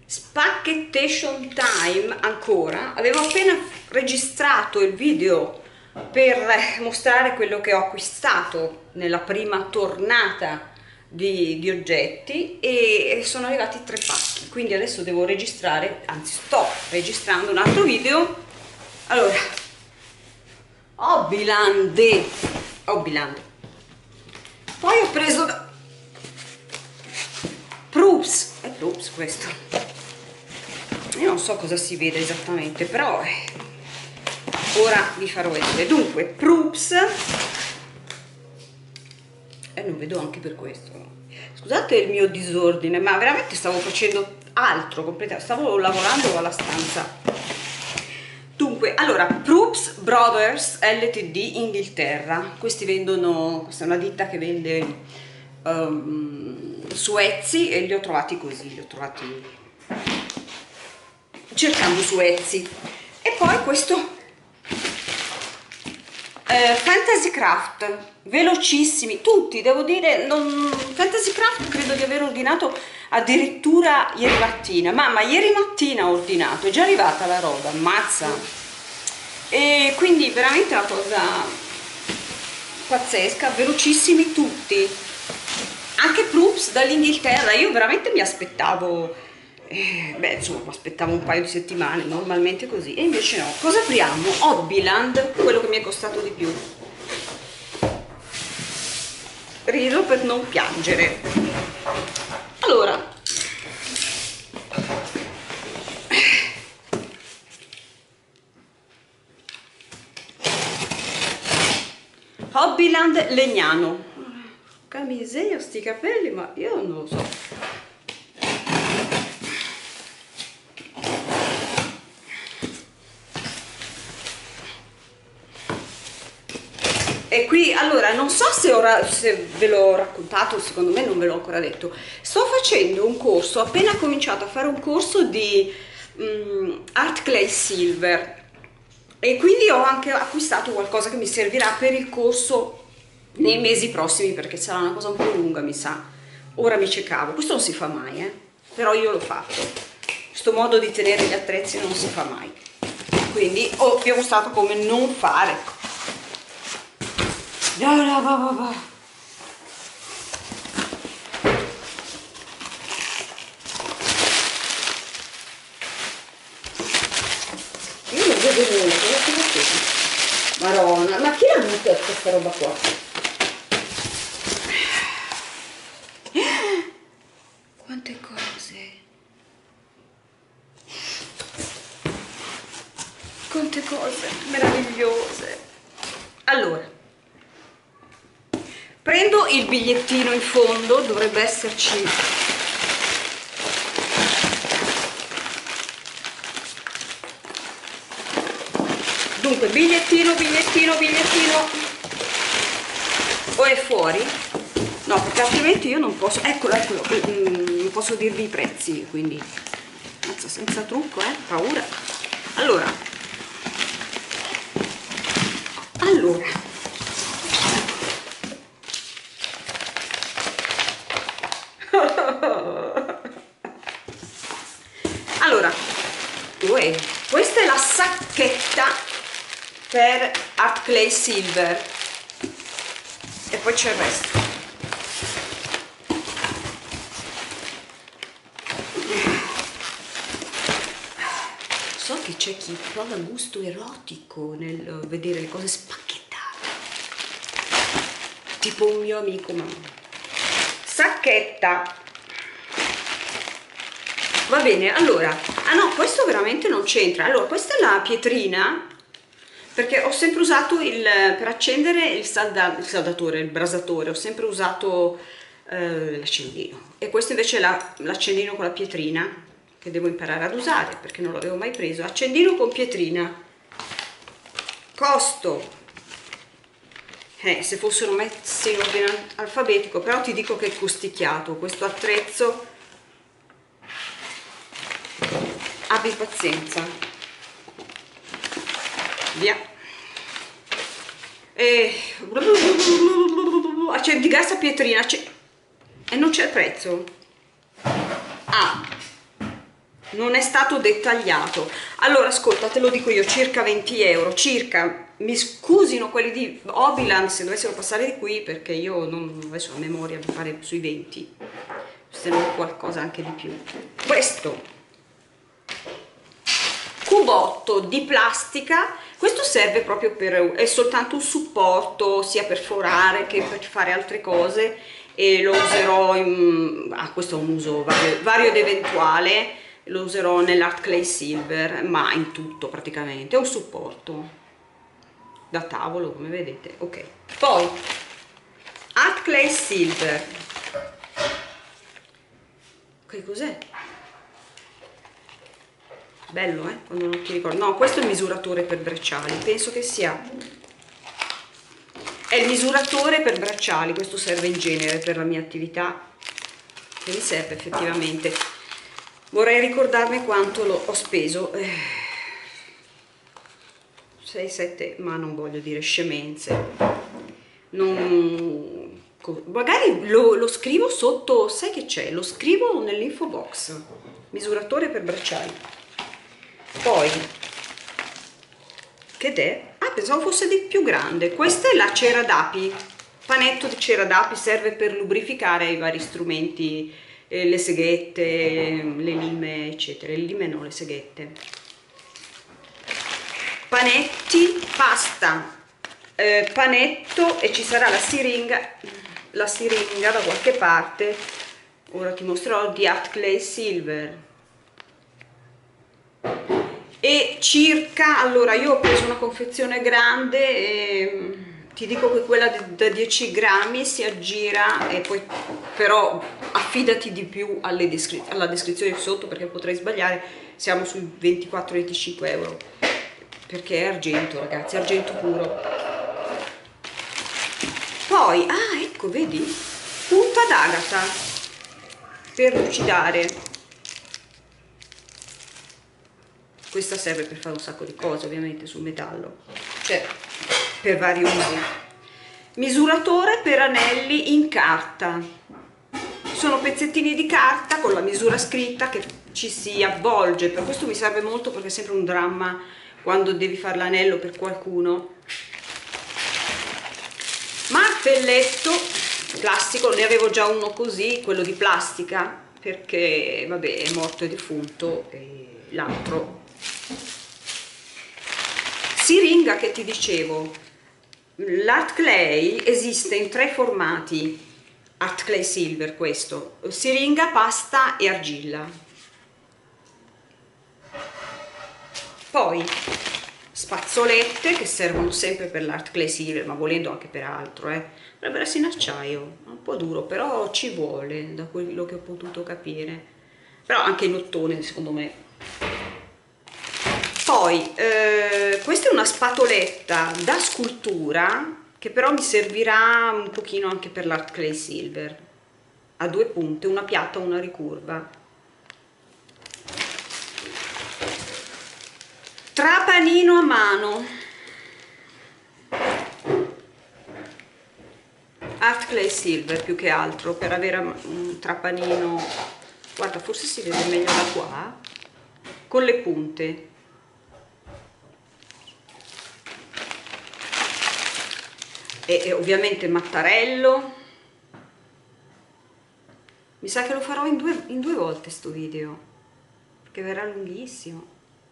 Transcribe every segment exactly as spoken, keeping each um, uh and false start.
Spacchettation time ancora. Avevo appena registrato il video per mostrare quello che ho acquistato nella prima tornata di, di oggetti e sono arrivati tre pacchi, quindi adesso devo registrare, anzi sto registrando un altro video. Allora, Hobbyland, Hobbyland. Poi ho preso da Proops, è Proops questo. Io non so cosa si vede esattamente, però eh, ora vi farò vedere. Dunque, Proops, e eh, non vedo anche per questo. Scusate il mio disordine, ma veramente stavo facendo altro completamente, stavo lavorando alla stanza. Dunque, allora, Proops Brothers L T D Inghilterra. Questi vendono, questa è una ditta che vende um, su Etsy e li ho trovati così, li ho trovati cercando su Etsy. E poi questo eh, Fantasy Craft, velocissimi tutti, devo dire. Non, Fantasy Craft credo di aver ordinato addirittura ieri mattina. Mamma, ieri mattina ho ordinato, è già arrivata la roba, ammazza. E quindi veramente una cosa pazzesca, velocissimi tutti. Anche Proops dall'Inghilterra, io veramente mi aspettavo Eh, beh, insomma, aspettavo un paio di settimane, normalmente così, e invece no. Cosa apriamo? Hobbyland, quello che mi è costato di più. Rido per non piangere. Allora, Hobbyland Legnano. Porca miseria, sti capelli, ma io non lo so. E qui, allora, non so se, ora, se ve l'ho raccontato, secondo me non ve l'ho ancora detto. Sto facendo un corso, ho appena cominciato a fare un corso di um, Art Clay Silver, e quindi ho anche acquistato qualcosa che mi servirà per il corso nei mesi prossimi, perché sarà una cosa un po' lunga, mi sa. Ora mi cercavo, questo non si fa mai, eh? Però io l'ho fatto. Questo modo di tenere gli attrezzi non si fa mai. Quindi ho, vi ho mostrato come non fare. Io non vedo nulla, cosa si fa? Maronna, ma chi l'ha butta questa roba qua? Quante cose! Quante cose meravigliose! Allora, prendo il bigliettino in fondo, dovrebbe esserci dunque bigliettino, bigliettino, bigliettino, o è fuori? No, perché altrimenti io non posso, eccolo, eccolo, non posso dirvi i prezzi, quindi senza trucco, eh, paura. Allora, allora, allora, uè, questa è la sacchetta per Art Clay Silver e poi c'è il resto. So che c'è chi prova gusto erotico nel vedere le cose spacchettate, tipo un mio amico, ma sacchetta. Va bene, allora, ah no, questo veramente non c'entra. Allora, questa è la pietrina, perché ho sempre usato il, per accendere il, salda, il saldatore, il brasatore, ho sempre usato eh, l'accendino. E questo invece è l'accendino la, con la pietrina, che devo imparare ad usare, perché non l'avevo mai preso. Accendino con pietrina. Costo. Eh, se fossero messi in ordine alfabetico, però ti dico che è costicchiato questo attrezzo. Abbi pazienza. Via. E accendi gas a pietrina e non c'è il prezzo. Ah, non è stato dettagliato. Allora ascolta, te lo dico io, circa venti euro, circa. Mi scusino quelli di Hobbyland se dovessero passare di qui, perché io non adesso a memoria mi pare sui venti, se non qualcosa anche di più. Questo cubotto di plastica, questo serve proprio per, è soltanto un supporto sia per forare che per fare altre cose, e lo userò in, ah, questo è un uso vario, vario ed eventuale, lo userò nell'Art Clay Silver, ma in tutto praticamente, è un supporto da tavolo come vedete. Ok, poi Art Clay Silver, che cos'è? Bello, eh? Quando non ti ricordo. No, questo è il misuratore per bracciali, penso che sia, è il misuratore per bracciali, questo serve in genere per la mia attività, che mi serve effettivamente. Vorrei ricordarmi quanto lo ho speso, eh, sei sette, ma non voglio dire scemenze, non, magari lo, lo scrivo sotto, sai che c'è, lo scrivo nell'info box, misuratore per bracciali. Poi, che è? Ah, pensavo fosse di più grande. Questa è la cera d'api, panetto di cera d'api, serve per lubrificare i vari strumenti, eh, le seghette, le lime, eccetera. Le lime no, le seghette. Panetti, pasta, eh, panetto, e ci sarà la siringa, la siringa da qualche parte. Ora ti mostrerò, di Art Clay Silver. E circa, allora io ho preso una confezione grande e ti dico che quella da dieci grammi si aggira, e poi però affidati di più alle descri alla descrizione sotto, perché potrei sbagliare, siamo sui ventiquattro venticinque euro, perché è argento ragazzi, argento puro. Poi, ah ecco vedi, punta d'agata per lucidare. Questa serve per fare un sacco di cose ovviamente sul metallo, cioè per vari usi. Misuratore per anelli in carta, sono pezzettini di carta con la misura scritta che ci si avvolge, per questo mi serve molto perché è sempre un dramma quando devi fare l'anello per qualcuno. Martelletto plastico, ne avevo già uno così, quello di plastica, perché vabbè è morto e defunto, e l'altro. Siringa che ti dicevo, l'Art Clay esiste in tre formati, Art Clay Silver questo, siringa, pasta e argilla. Poi spazzolette che servono sempre per l'Art Clay Silver, ma volendo anche per altro, eh. Dovrebbero essere in acciaio, un po' duro, però ci vuole, da quello che ho potuto capire, però anche in ottone secondo me. Poi eh, questa è una spatoletta da scultura che però mi servirà un pochino anche per l'Art Clay Silver, a due punte, una piatta e una ricurva. Trapanino a mano, Art Clay Silver più che altro, per avere un trapanino, guarda forse si vede meglio da qua, con le punte. E, e ovviamente mattarello. Mi sa che lo farò in due, in due volte sto video, perché verrà lunghissimo.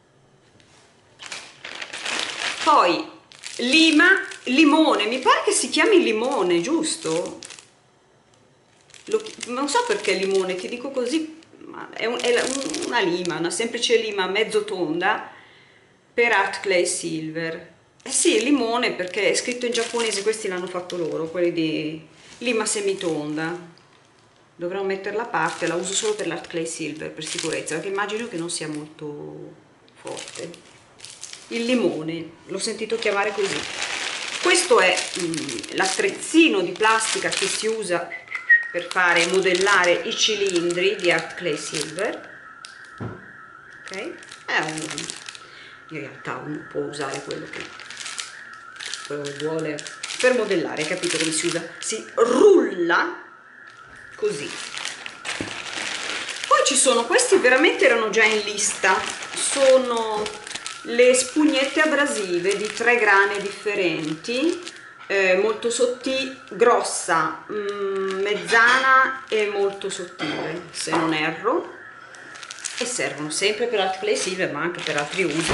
Poi lima, limone, mi pare che si chiami limone, giusto? Lo, non so perché limone, ti dico così, ma è, un, è una lima, una semplice lima mezzo tonda per Art Clay Silver. Eh sì, limone, perché è scritto in giapponese, questi l'hanno fatto loro, quelli di lima semitonda. Dovrò metterla a parte, la uso solo per l'Art Clay Silver per sicurezza, perché immagino che non sia molto forte. Il limone, l'ho sentito chiamare così. Questo è mm, l'attrezzino di plastica che si usa per fare modellare i cilindri di Art Clay Silver. Ok? È un, in realtà uno può usare quello che vuole per modellare, capito come si usa? Si rulla così. Poi ci sono questi, veramente erano già in lista, sono le spugnette abrasive di tre grane differenti, eh, molto sottili, grossa, mh, mezzana e molto sottile, se non erro, e servono sempre per Art Clay Silver ma anche per altri usi.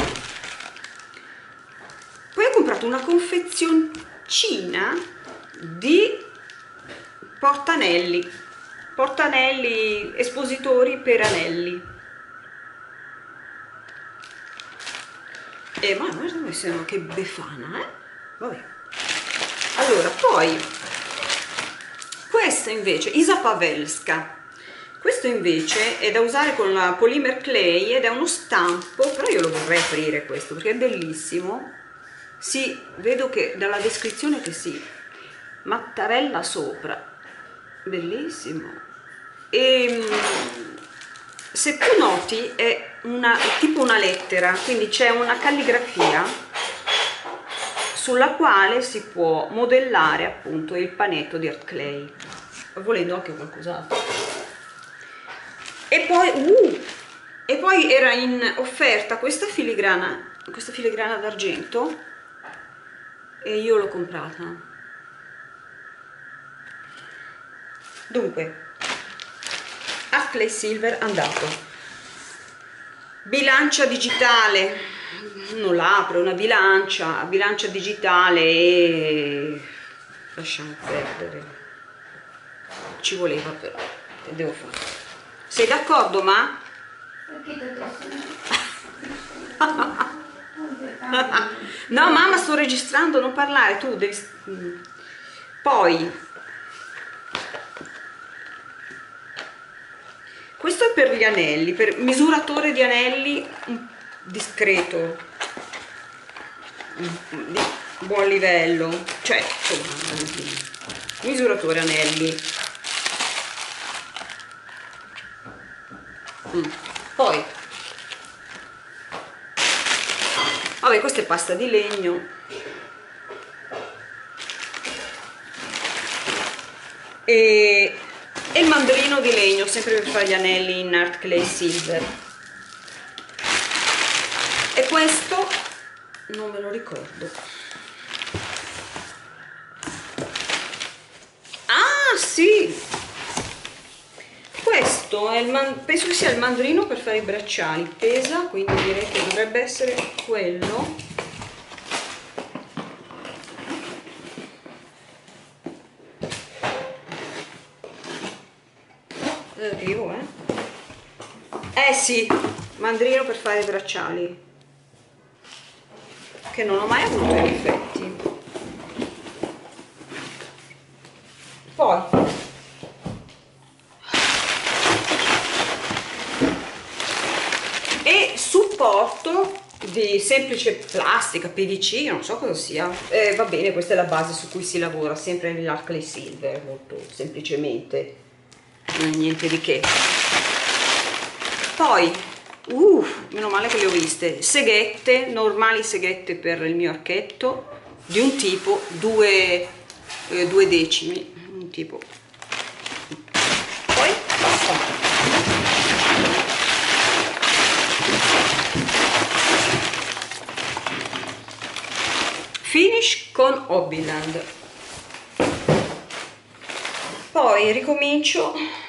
Poi ho comprato una confezioncina di portanelli, portanelli espositori per anelli. E ma guarda come sembra, che befana, eh? Vabbè. Allora, poi questa invece, Isa Pavelska, questo invece è da usare con la Polymer Clay ed è uno stampo, però io lo vorrei aprire questo perché è bellissimo. Sì, vedo che dalla descrizione che sì, mattarella sopra, bellissimo. E se tu noti è una, è tipo una lettera, quindi c'è una calligrafia sulla quale si può modellare appunto il panetto di Art Clay, volendo anche qualcos'altro. E poi, uh, e poi era in offerta questa filigrana, questa filigrana d'argento, e io l'ho comprata. Dunque, Art Clay Silver andato. Bilancia digitale, non la apro, è una bilancia, bilancia digitale e lasciamo perdere, ci voleva però, che devo fare? Sei d'accordo, ma? No mamma, sto registrando, non parlare, tu devi... Poi questo è per gli anelli, per misuratore di anelli discreto, di buon livello, cioè insomma, misuratore anelli. Mm. Poi vabbè, questa è pasta di legno e, e il mandrino di legno, sempre per fare gli anelli in Art Clay Silver. E questo non me lo ricordo. Ah sì, questo è il man, penso che sia il mandrino per fare i bracciali, pesa, quindi direi che dovrebbe essere quello. Arrivo, eh? Eh sì, mandrino per fare i bracciali, che non ho mai avuto in effetti. Poi e supporto di semplice plastica, P V C, non so cosa sia, eh, va bene, questa è la base su cui si lavora, sempre nell'Art Clay Silver, molto semplicemente, niente di che. Poi uh, meno male che le ho viste, seghette, normali seghette per il mio archetto, di un tipo, due, eh, due decimi, un tipo. Poi basta. Finish con Hobbyland. Poi ricomincio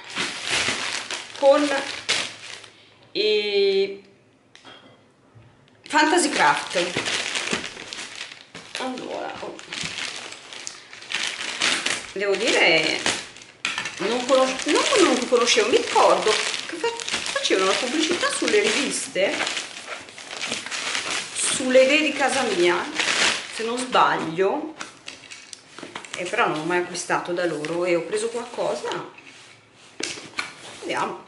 con i Fantasy Craft. Allora, oh. Devo dire, non, conos non, non conoscevo, mi ricordo che fa facevano la pubblicità sulle riviste, sulle idee di casa mia, se non sbaglio, e però non ho mai acquistato da loro e ho preso qualcosa. Vediamo.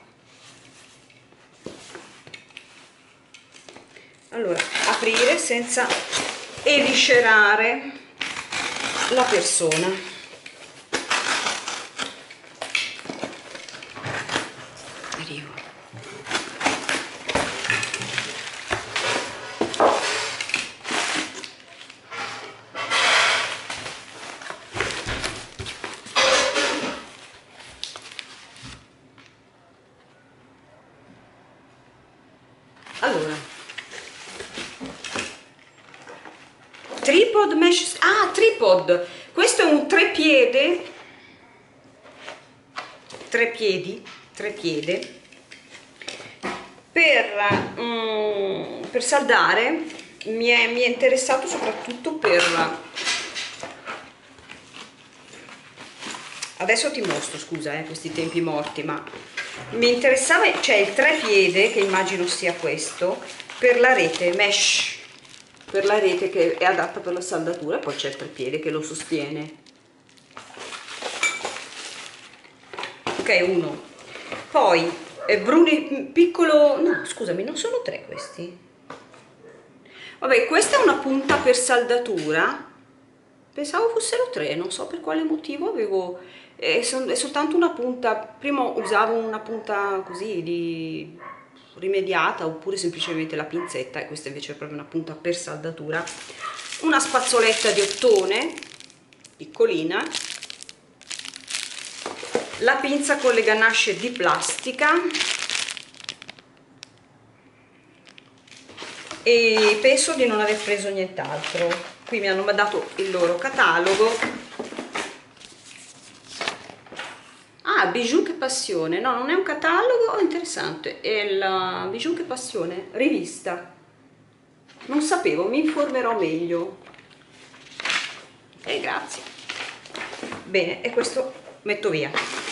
Allora, aprire senza eviscerare la persona. Arrivo. allora, tripod mesh, ah, tripod, questo è un trepiede, tre piedi, tre piede, per, um, per saldare, mi è, mi è interessato soprattutto per, adesso ti mostro, scusa, eh, questi tempi morti, ma mi interessava, c'è cioè il trepiede, che immagino sia questo, per la rete mesh, per la rete che è adatta per la saldatura, e poi c'è il trepiede che lo sostiene. Ok, uno. Poi eh, Bruni piccolo, no scusami, non sono tre questi. Vabbè, questa è una punta per saldatura, pensavo fossero tre, non so per quale motivo avevo, è, è soltanto una punta, prima usavo una punta così di rimediata oppure semplicemente la pinzetta, e questa invece è proprio una punta per saldatura. Una spazzoletta di ottone piccolina, la pinza con le ganasce di plastica e penso di non aver preso nient'altro. Qui mi hanno dato il loro catalogo. Ah, Bijou che passione, no, non è un catalogo, interessante, è la Bijou che passione, rivista, non sapevo, mi informerò meglio. E grazie. Bene, e questo metto via.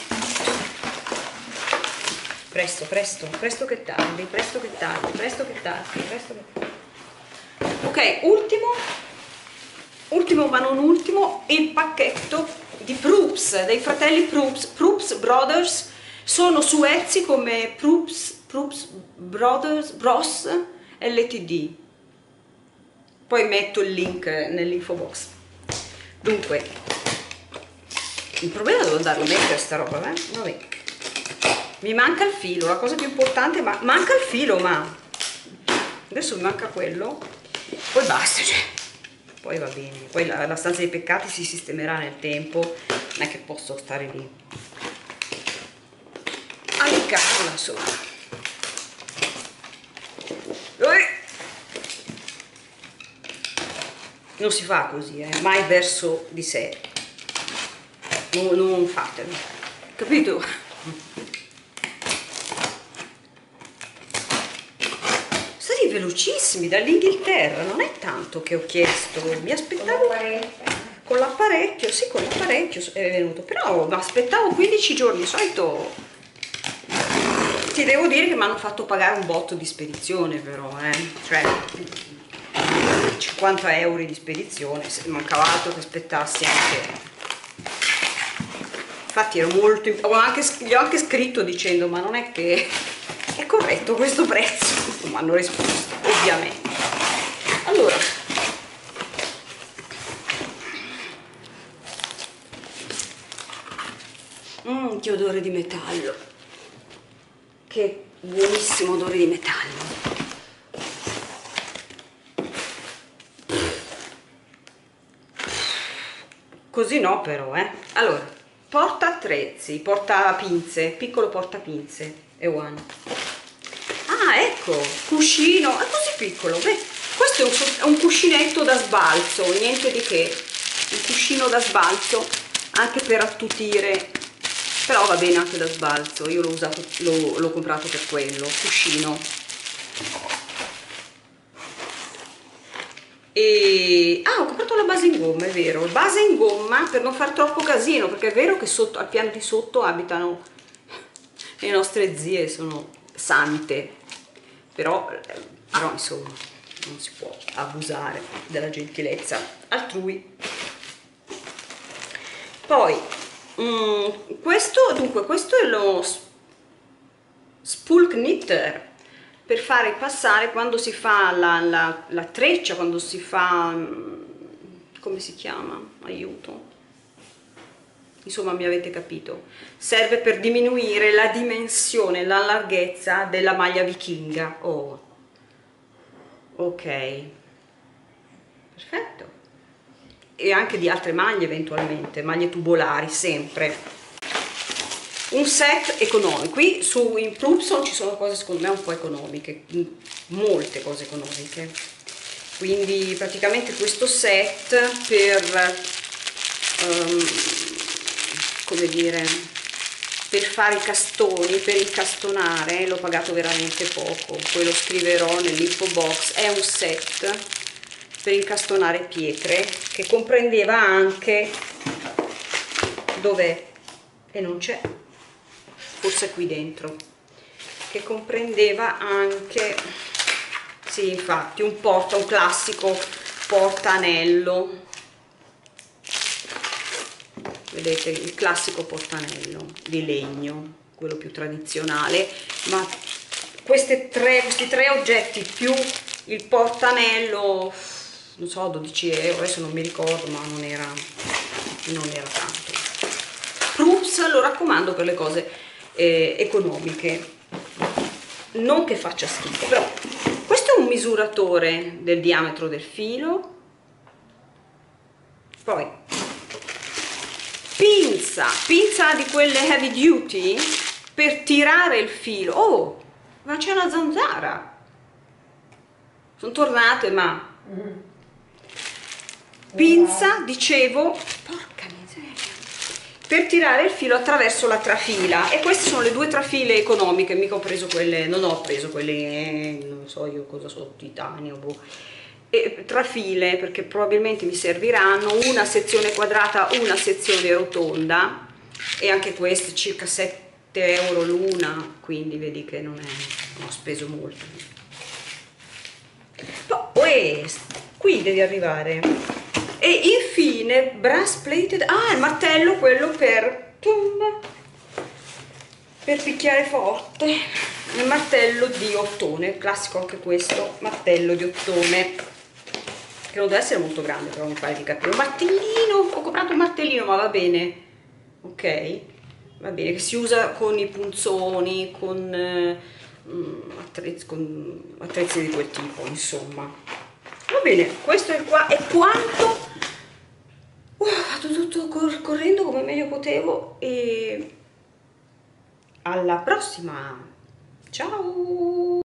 Presto, presto, presto che tardi, presto che tardi, presto che tardi, presto che tardi. Ok, ultimo, ultimo ma non ultimo, il pacchetto di Proops, dei fratelli Proops, Proops Brothers, sono su Etsy come Proops, Proops Brothers, Bros L T D. Poi metto il link nell'info box. Dunque, il problema è dove andarlo a mettere sta roba, eh? Vabbè. Mi manca il filo, la cosa più importante, ma manca il filo, ma adesso mi manca quello, poi basta, cioè. Poi va bene, poi la, la stanza dei peccati si sistemerà nel tempo, non è che posso stare lì a leccarla, insomma. Non si fa così, eh? Mai verso di sé, non, non fatelo, capito? Stati velocissimi dall'Inghilterra, non è tanto che ho chiesto, mi aspettavo con l'apparecchio, sì, con l'apparecchio è venuto, però mi aspettavo quindici giorni, di solito ti devo dire che mi hanno fatto pagare un botto di spedizione, però, eh, cioè cinquanta euro di spedizione, se mancava altro che aspettassi anche. Infatti ero molto, ho anche, gli ho anche scritto dicendo ma non è che è corretto questo prezzo, mi hanno risposto ovviamente. Allora, mm, che odore di metallo, che buonissimo odore di metallo. Così no però, eh. Allora, porta attrezzi, porta pinze, piccolo porta pinze e one. Ah, ecco, cuscino, è così piccolo. Beh, questo è un, è un cuscinetto da sbalzo, niente di che. Un cuscino da sbalzo, anche per attutire, però va bene anche da sbalzo. Io l'ho usato, l'ho comprato per quello, cuscino. E ah, ho comprato la base in gomma, è vero, base in gomma per non far troppo casino, perché è vero che sotto, al piano di sotto abitano le nostre zie, sono sante, però, però insomma non si può abusare della gentilezza altrui. Poi mm, questo, dunque questo è lo spulk knitter, per fare passare quando si fa la, la, la treccia, quando si fa, come si chiama? Aiuto, insomma mi avete capito, serve per diminuire la dimensione, la larghezza della maglia vichinga. Oh, ok, perfetto, e anche di altre maglie eventualmente, maglie tubolari sempre. un set economico. Qui su in Plupson ci sono cose secondo me un po' economiche, molte cose economiche, quindi praticamente questo set per um, come dire, per fare i castoni, per incastonare, l'ho pagato veramente poco, poi lo scriverò nell'info box. È un set per incastonare pietre che comprendeva anche, dov'è? E non c'è, forse qui dentro, che comprendeva anche, sì infatti, un porta, un classico portanello, vedete, il classico portanello di legno, quello più tradizionale, ma queste tre, questi tre oggetti più il portanello, non so, dodici euro, adesso non mi ricordo, ma non era, non era tanto. Proops lo raccomando per le cose eh, economiche, non che faccia schifo, però questo è un misuratore del diametro del filo, poi pinza, pinza di quelle heavy duty per tirare il filo. Oh, ma c'è una zanzara, sono tornate, ma pinza, dicevo, porca miseria, per tirare il filo attraverso la trafila. E queste sono le due trafile economiche, mica ho preso quelle, non ho preso quelle, non so io cosa sono, titanio, boh. E trafile perché probabilmente mi serviranno, una sezione quadrata, una sezione rotonda, e anche queste circa sette euro l'una, quindi vedi che non, è, non ho speso molto. Poi qui devi arrivare. E infine brass plated, ah, il martello, quello per per picchiare forte, il martello di ottone, classico anche questo, martello di ottone, che non deve essere molto grande, però mi pare di capire. Un martellino, ho comprato un martellino, ma va bene, ok, va bene, che si usa con i punzoni, con, eh, attrezzi, con attrezzi di quel tipo, insomma. Va bene, questo è qua, è quanto. Uh, ho fatto tutto cor correndo come meglio potevo, e alla prossima, ciao!